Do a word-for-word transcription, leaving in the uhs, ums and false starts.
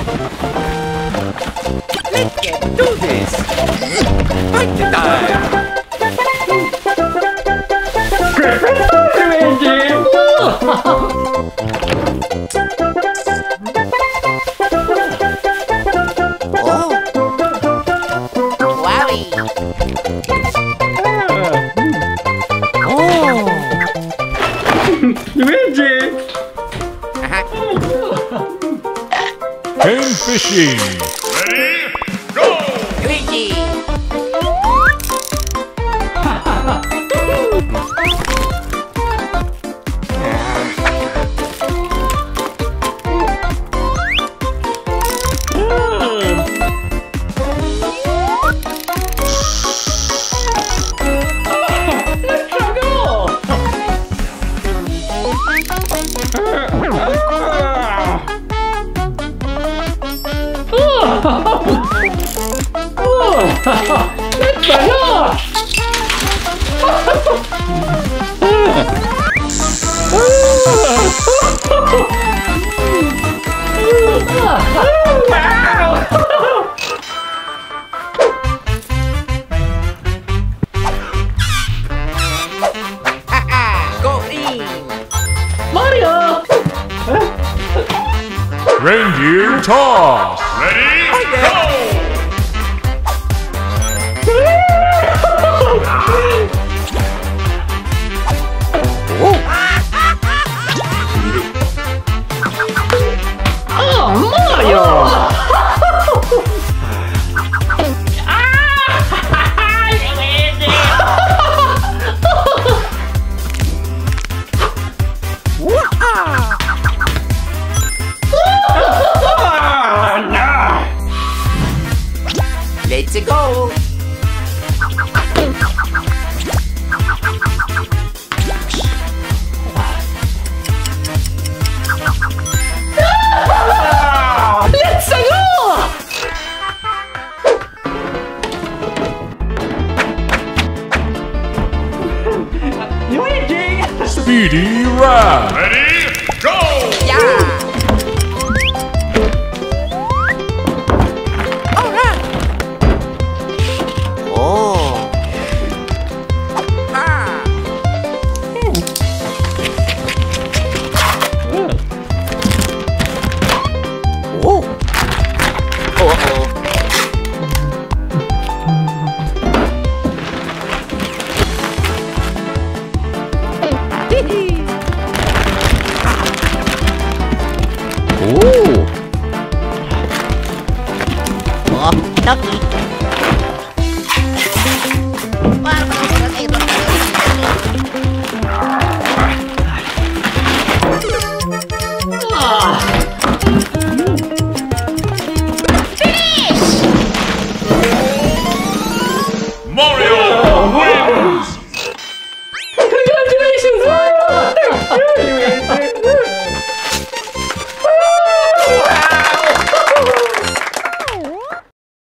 Let's get to this! Fight the time! Luigi! Oh! Wowie! Oh! Luigi! Game fishing. Ready? Go! Luigi! Let's go! Go in! Mario! Reindeer toss. Ready? Go! Oh, Mario! Let's go! Let's go! Luigi! Speedy Rat. Ready? Go! Yeah! Alright! Oh! Ah! Oh! Uh-oh! Oh! Oh, lucky!